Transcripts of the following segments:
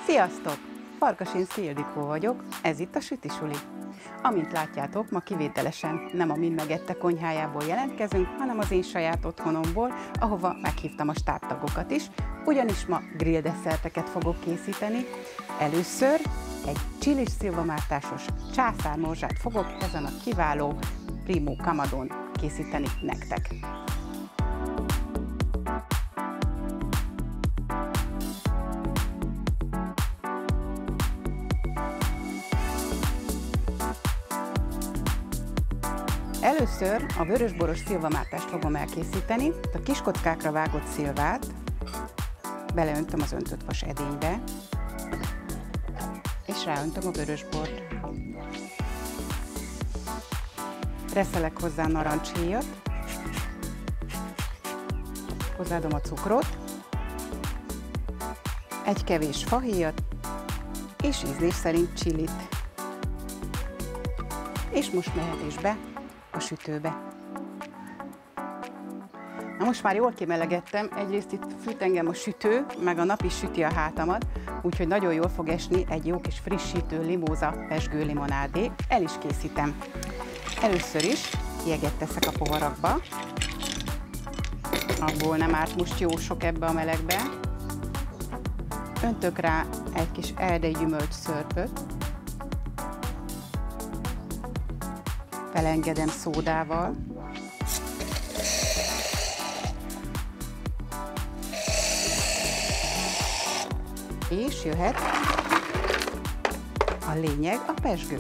Sziasztok! Farkasin Ildikó vagyok, ez itt a Sütisuli. Amint látjátok, ma kivételesen nem a Mind megette konyhájából jelentkezünk, hanem az én saját otthonomból, ahova meghívtam a stábtagokat is, ugyanis ma grill desszerteket fogok készíteni. Először egy csilis szilvamártásos császármorzsát fogok ezen a kiváló Primo kamadón készíteni nektek. Először a vörösboros szilvamártást fogom elkészíteni. A kis kockákra vágott szilvát beleöntöm az öntött vas edénybe, és ráöntöm a vörösbort. Reszelek hozzá narancshéjat, hozzáadom a cukrot, egy kevés fahéjat, és ízlés szerint csilit. És most mehet is be a sütőbe. Na most már jól kimelegettem, egyrészt itt fűt engem a sütő, meg a nap is süti a hátamat, úgyhogy nagyon jól fog esni egy jó kis frissítő limóza pezsgő limonádé. El is készítem. Először is jeget teszek a poharakba, abból nem árt most jó sok ebbe a melegbe. Öntök rá egy kis erdei gyümölcs szörpöt, felengedem szódával, és jöhet a lényeg, a pezsgő.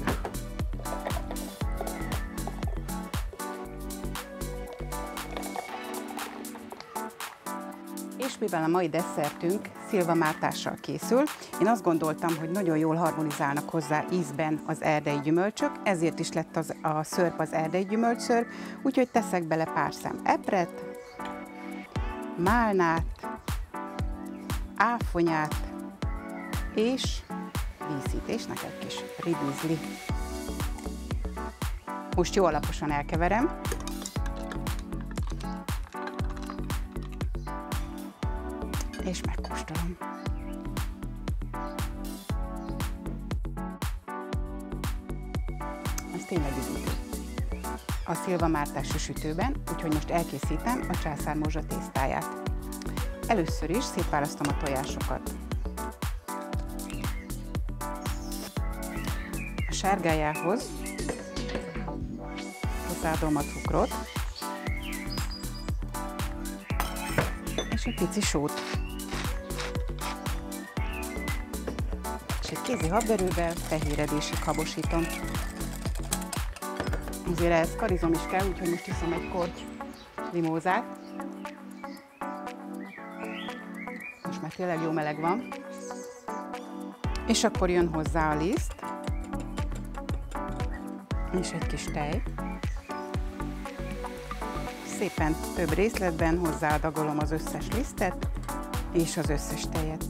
És mivel a mai desszertünk szilvamártással készül, én azt gondoltam, hogy nagyon jól harmonizálnak hozzá ízben az erdei gyümölcsök, ezért is lett a szörp az erdei gyümölcsszörp, úgyhogy teszek bele pár szem epret, málnát, áfonyát és díszítésnek egy kis ribizli. Most jó alaposan elkeverem. És megkóstolom. Ez tényleg üdítő. A szilvamártás a sütőben, úgyhogy most elkészítem a császármorzsa tésztáját. Először is szétválasztom a tojásokat. A sárgájához hozzáadom a cukrot, és egy pici sót. És egy kézi habverővel fehéredésig habosítom. Azért ehhez karizom is kell, úgyhogy most iszom egy korty limózát. Most már tényleg jó meleg van. És akkor jön hozzá a liszt, és egy kis tej. Szépen több részletben hozzáadagolom az összes lisztet és az összes tejet.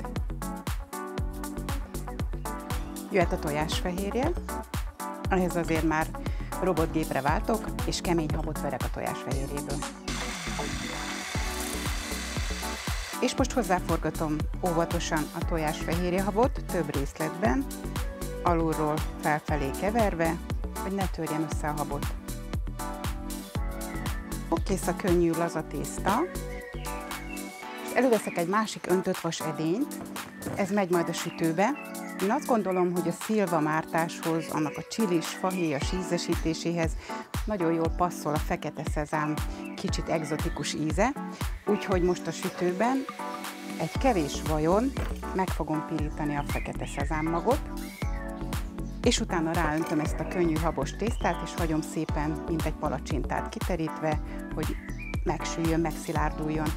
Jöhet a tojásfehérje, ehhez azért már robotgépre váltok, és kemény habot verek a tojásfehérjéből. És most hozzáforgatom óvatosan a tojásfehérjehabot több részletben, alulról felfelé keverve, hogy ne törjem össze a habot. Kész a könnyű laza tészta, és előveszek egy másik öntött vas edényt, ez megy majd a sütőbe. Én azt gondolom, hogy a szilvamártáshoz, annak a csilis, fahéjas ízesítéséhez nagyon jól passzol a fekete szezám kicsit egzotikus íze, úgyhogy most a sütőben egy kevés vajon meg fogom pirítani a fekete szezám-magot, és utána ráöntöm ezt a könnyű habos tésztát, és hagyom szépen, mint egy palacsintát kiterítve, hogy megsüljön, megszilárduljon.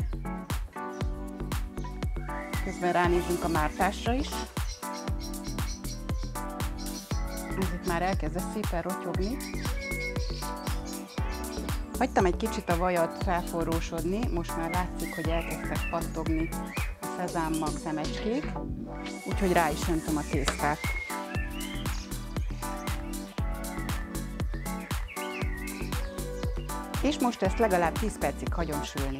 Közben ránézünk a mártásra is. Ez itt már elkezdett szépen rotyogni. Hagytam egy kicsit a vajat felforrósodni, most már látszik, hogy elkezdtek pattogni a szezámmag szemecskék, úgyhogy rá is öntöm a tésztát. És most ezt legalább 10 percig hagyom sülni.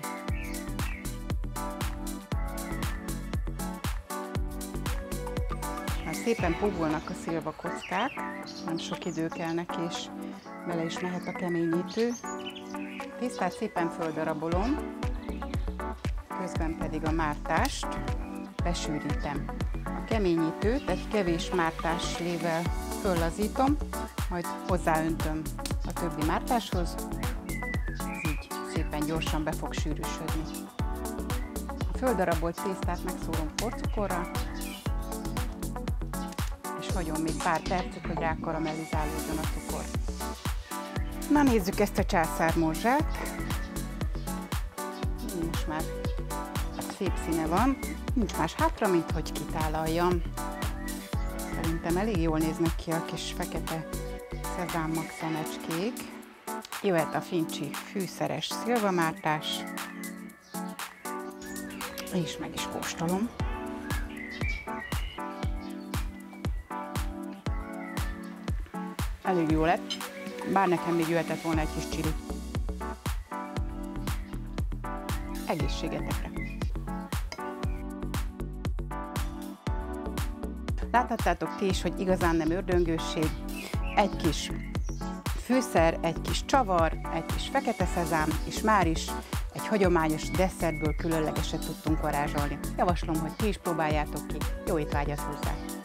szépen púgolnak a szilvakockák, nem sok idő kell neki, és bele is mehet a keményítő. A tésztát szépen földarabolom, közben pedig a mártást besűrítem. A keményítőt egy kevés mártás lével föllazítom, majd hozzáöntöm a többi mártáshoz, ez így szépen gyorsan be fog sűrűsödni. A földarabolt tésztát megszórom porcukorra, és hagyom még pár percig, hogy rákaramellizálódjon a cukor. Na nézzük ezt a császármorzsát. Most már szép színe van, nincs más hátra, mint hogy kitálaljam. Szerintem elég jól néznek ki a kis fekete szezámmag szemecskék. Jöhet a fincsi fűszeres szilvamártás, és meg is kóstolom. Elég jó lett, bár nekem még jöhetett volna egy kis csili. Egészségetekre! Láthattátok ti is, hogy igazán nem ördöngősség. Egy kis fűszer, egy kis csavar, egy kis fekete szezám, és már is egy hagyományos desszertből különlegeset tudtunk varázsolni. Javaslom, hogy ti is próbáljátok ki. Jó étvágyat hozzá!